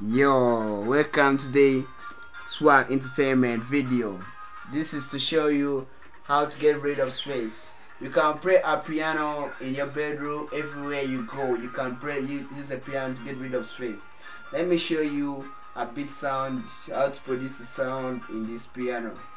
Yo, welcome to the Swag Entertainment video. This is to show you how to get rid of stress. You can play a piano in your bedroom, everywhere you go. You can use the piano to get rid of stress. Let me show you a beat sound, how to produce a sound in this piano.